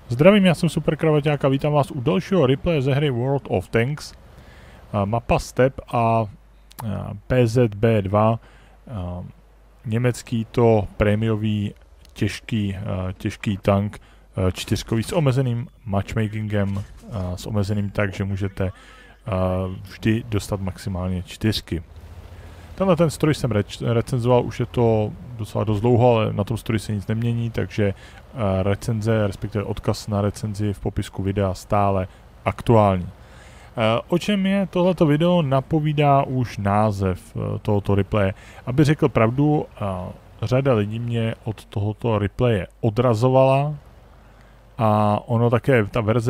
Zdravím, já jsem Super Kravaťák a vítám vás u dalšího replaye ze hry World of Tanks. Mapa Steppe a PZB-2, německý to prémiový těžký tank, čtyřkový s omezeným matchmakingem, s omezeným tak, že můžete vždy dostat maximálně 4. Tenhle ten stroj jsem recenzoval, už je to docela dost dlouho, ale na tom stroji se nic nemění, takže recenze, respektive odkaz na recenzi v popisku videa stále aktuální. O čem je tohleto video, napovídá už název tohoto replaye. Aby řekl pravdu, řada lidí mě od tohoto replaye odrazovala a ono také, ta verze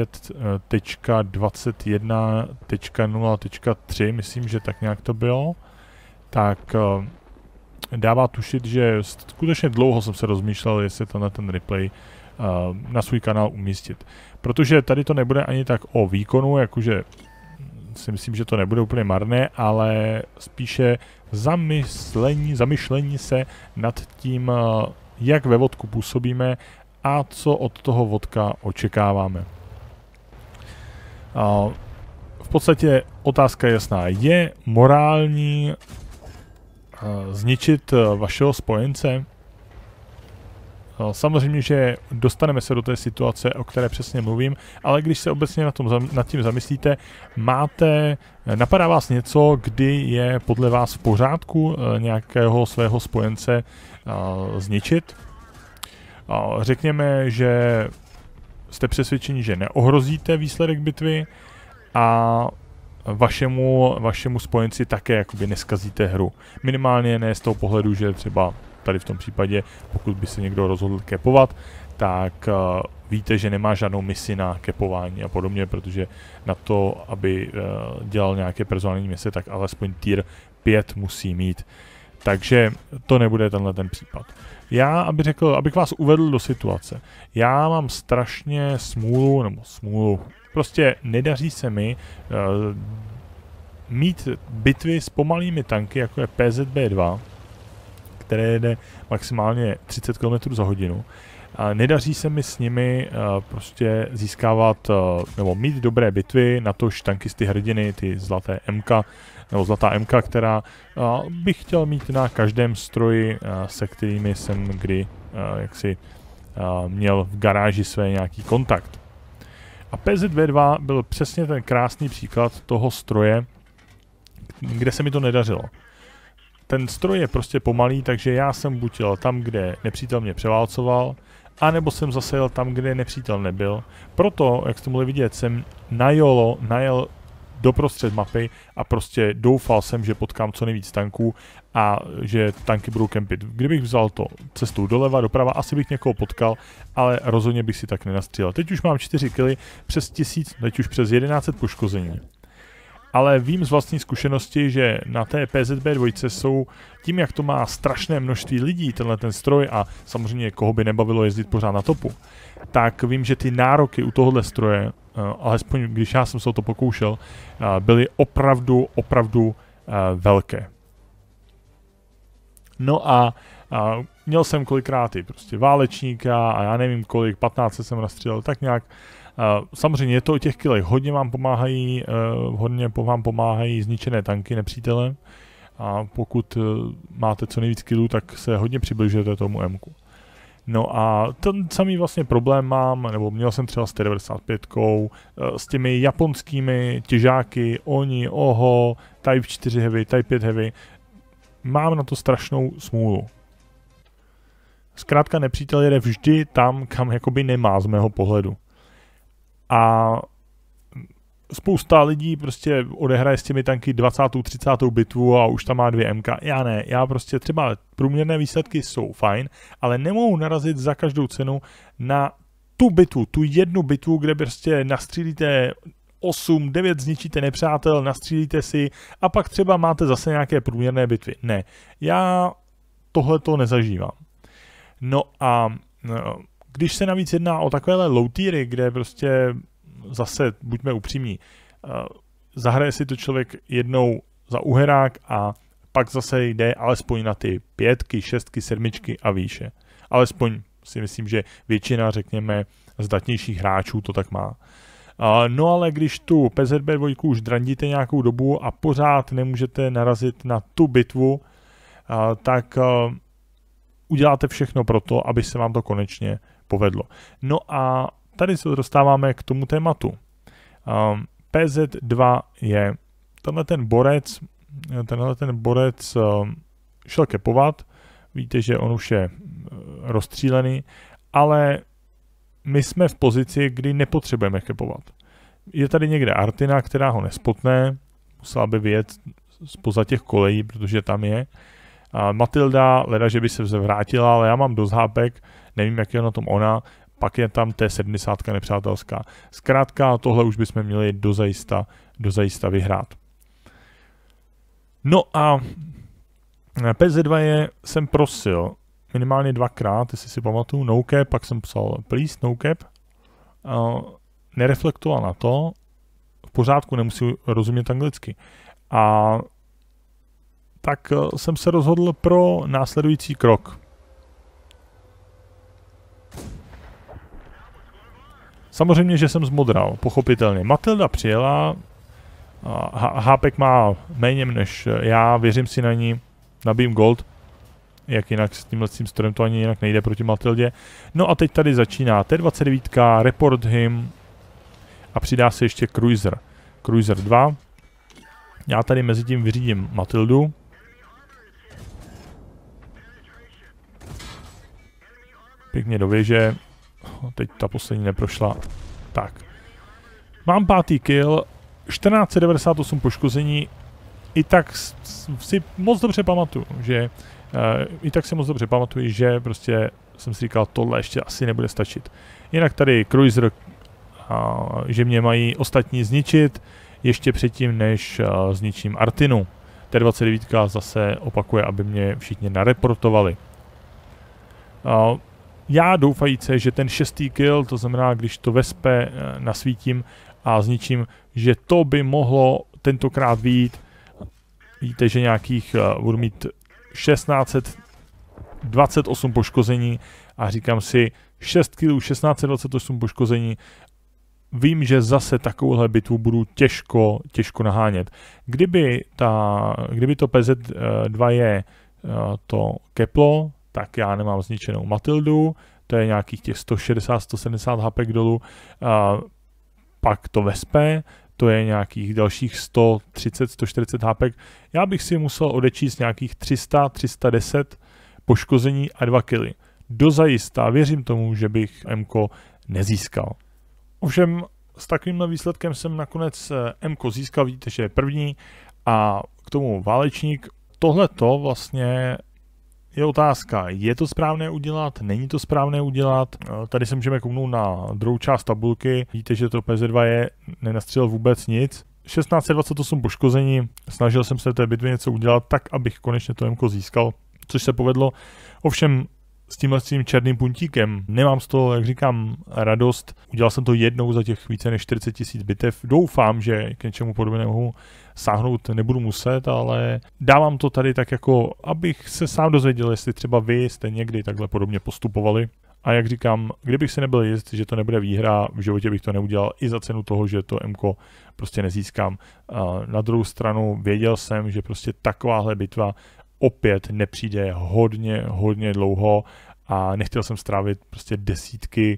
9.21.0.3, myslím, že tak nějak to bylo, tak dává tušit, že skutečně dlouho jsem se rozmýšlel, jestli to na ten replay na svůj kanál umístit. Protože tady to nebude ani tak o výkonu, jakože si myslím, že to nebude úplně marné, ale spíše zamyšlení se nad tím, jak ve vodku působíme a co od toho vodka očekáváme. V podstatě otázka je jasná. Je morální zničit vašeho spojence? Samozřejmě, že dostaneme se do té situace, o které přesně mluvím, ale když se obecně nad tím zamyslíte, napadá vás něco, kdy je podle vás v pořádku nějakého svého spojence zničit? Řekněme, že jste přesvědčeni, že neohrozíte výsledek bitvy a vašemu spojenci také jakoby neskazíte hru. Minimálně ne z toho pohledu, že třeba tady v tom případě, pokud by se někdo rozhodl kepovat, tak víte, že nemá žádnou misi na kepování a podobně, protože na to, aby dělal nějaké personální mise, tak alespoň tier 5 musí mít. Takže to nebude tenhle ten případ. Abych vás uvedl do situace. Já mám strašně smůlu. Prostě nedaří se mi mít bitvy s pomalými tanky, jako je PZB-2, které jede maximálně 30 km za hodinu. Nedaří se mi s nimi prostě získávat nebo mít dobré bitvy, natož tankisty hrdiny, ty zlaté MK, nebo zlatá MK, která bych chtěl mít na každém stroji, se kterými jsem kdy jaksi měl v garáži své nějaký kontakt. A PZB-2 byl přesně ten krásný příklad toho stroje, kde se mi to nedařilo. Ten stroj je prostě pomalý, takže já jsem buď jel tam, kde nepřítel mě převálcoval, anebo jsem zase jel tam, kde nepřítel nebyl. Proto, jak jste mohli vidět, jsem najel doprostřed mapy a prostě doufal jsem, že potkám co nejvíc tanků a že tanky budou kempit. Kdybych vzal to cestou doleva, doprava, asi bych někoho potkal, ale rozhodně bych si tak nenastřílel. Teď už mám 4 killy, přes 1000, teď už přes 1100 poškození. Ale vím z vlastní zkušenosti, že na té PZB-2 jsou, tím jak to má strašné množství lidí, tenhle ten stroj a samozřejmě koho by nebavilo jezdit pořád na topu, tak vím, že ty nároky u tohohle stroje, alespoň když já jsem se o to pokoušel, byly opravdu velké. No a měl jsem kolikrát i prostě válečníka a já nevím kolik, 15 jsem nastřílel, tak nějak. Samozřejmě je to o těch killech, hodně vám pomáhají zničené tanky nepřítele a pokud máte co nejvíc killů, tak se hodně přibližujete tomu M-ku. No a ten samý vlastně problém mám, nebo měl jsem třeba s T95, s těmi japonskými těžáky, Type 4 Heavy, Type 5 Heavy, mám na to strašnou smůlu. Zkrátka nepřítel jede vždy tam, kam jakoby nemá z mého pohledu. A spousta lidí prostě odehraje s těmi tanky 20. 30. bitvu a už tam má 2 MK. Já ne, já prostě třeba průměrné výsledky jsou fajn, ale nemohu narazit za každou cenu na tu bitvu, tu jednu bitvu, kde prostě nastřílíte 8, 9, zničíte nepřátel, nastřílíte si a pak třeba máte zase nějaké průměrné bitvy. Ne, já tohleto nezažívám. No a když se navíc jedná o takovéhle low tiery, kde prostě zase, buďme upřímní, zahraje si to člověk jednou za uherák a pak zase jde alespoň na ty 5, 6, 7 a výše. Alespoň si myslím, že většina, řekněme, zdatnějších hráčů to tak má. No ale když tu PZB2 už drandíte nějakou dobu a pořád nemůžete narazit na tu bitvu, tak uděláte všechno pro to, aby se vám to konečně povedlo. No a tady se dostáváme k tomu tématu. PZ2 je tenhle ten borec šel kepovat. Víte, že on už je rozstřílený, ale my jsme v pozici, kdy nepotřebujeme kepovat. Je tady někde Artina, která ho nespotne, musela by vyjet spoza těch kolejí, protože tam je. Matilda, leda, že by se vrátila, ale já mám dost hápek, nevím, jak je na tom ona, pak je tam T70 nepřátelská. Zkrátka, tohle už bychom měli dozajista vyhrát. No a PZ2 jsem prosil minimálně 2krát, jestli si pamatuju, no cap, pak jsem psal please, no cap. Nereflektoval na to, v pořádku, nemusí rozumět anglicky. A tak jsem se rozhodl pro následující krok. Samozřejmě, že jsem zmodral, pochopitelně. Matilda přijela, hápek má méně než já, věřím si na ní, nabijím gold, jak jinak s tímhle strojem to ani jinak nejde proti Matildě. No a teď tady začíná T29, report him a přidá se ještě Cruiser. Cruiser 2. Já tady mezi tím vyřídím Matildu. Pěkně do věže. Teď ta poslední neprošla. Tak. Mám 5. kill, 1498 poškození. I tak si moc dobře pamatuju, že prostě jsem si říkal, tohle ještě asi nebude stačit. Jinak tady Cruiser, že mě mají ostatní zničit, ještě předtím, než zničím Artinu. T29 zase opakuje, aby mě všichni nareportovali. Já doufajíce, že ten 6. kill, to znamená, když to vespe nasvítím a zničím, že to by mohlo tentokrát vyjít. Víte, že nějakých budu mít 1628 poškození a říkám si 6 kg, 1628 poškození. Vím, že zase takovouhle bitvu budu těžko nahánět. Kdyby to PZ2 je to keplo, tak já nemám zničenou Matildu, to je nějakých těch 160-170 hapek dolů, pak to vespe, to je nějakých dalších 130-140 hápek. Já bych si musel odečíst nějakých 300-310 poškození a 2 killy. Dozajista věřím tomu, že bych M-ko nezískal. Ovšem s takovýmhle výsledkem jsem nakonec M-ko získal, vidíte, že je první a k tomu válečník. Tohleto vlastně je otázka, je to správné udělat, není to správné udělat. Tady se můžeme kouknout na druhou část tabulky. Vidíte, že to PZ2 nenastřelil vůbec nic. 1628 poškození, snažil jsem se v té bitvě něco udělat tak, abych konečně to M-ko získal, což se povedlo. Ovšem s tímhle černým puntíkem nemám z toho, jak říkám, radost. Udělal jsem to jednou za těch více než 40 000 bitev. Doufám, že k něčemu podobnému sáhnout nebudu muset, ale dávám to tady tak jako, abych se sám dozvěděl, jestli třeba vy jste někdy takhle podobně postupovali. A jak říkám, kdybych se nebyl jist, že to nebude výhra, v životě bych to neudělal i za cenu toho, že to M-ko prostě nezískám. Na druhou stranu věděl jsem, že prostě takováhle bitva opět nepřijde hodně dlouho a nechtěl jsem strávit prostě desítky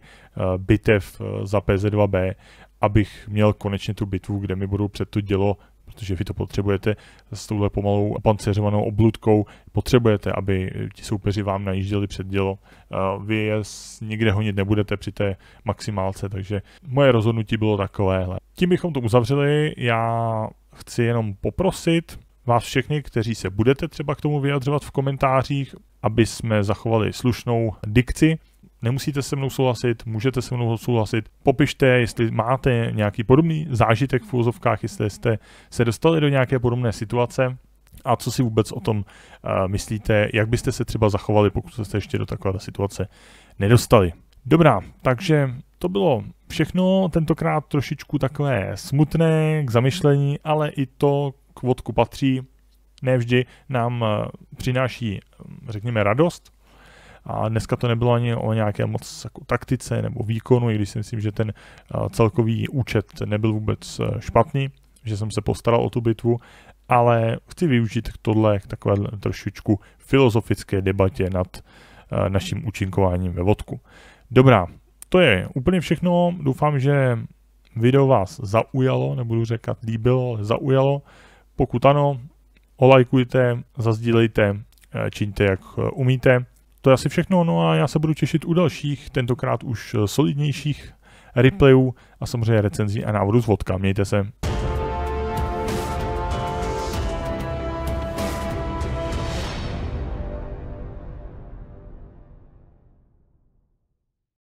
bitev za PZ2B, abych měl konečně tu bitvu, kde mi budou před to dělo, protože vy to potřebujete s touhle pomalou panceřovanou obludkou, potřebujete, aby ti soupeři vám najížděli před dělo. Vy je nikde honit nebudete při té maximálce, takže moje rozhodnutí bylo takovéhle. Tím bychom to uzavřeli, já chci jenom poprosit vás všechny, kteří se budete třeba k tomu vyjadřovat v komentářích, aby jsme zachovali slušnou dikci. Nemusíte se mnou souhlasit, můžete se mnou souhlasit. Popište, jestli máte nějaký podobný zážitek v úvozovkách, jestli jste se dostali do nějaké podobné situace a co si vůbec o tom myslíte, jak byste se třeba zachovali, pokud jste ještě do takové situace nedostali. Dobrá, takže to bylo všechno, tentokrát trošičku takové smutné k zamyšlení, ale i to k vodku patří, ne vždy nám přináší, řekněme, radost. A dneska to nebylo ani o nějaké moc jako taktice nebo výkonu, i když si myslím, že ten celkový účet nebyl vůbec špatný, že jsem se postaral o tu bitvu, ale chci využít tohle k takové trošičku filozofické debatě nad naším účinkováním ve vodku. Dobrá, to je úplně všechno. Doufám, že video vás zaujalo, nebudu říkat líbilo, ale zaujalo. Pokud ano, olajkujte, zazdílejte, čiňte jak umíte. To je asi všechno, no a já se budu těšit u dalších, tentokrát už solidnějších replayů a samozřejmě recenzí a návodů z vodka. Mějte se.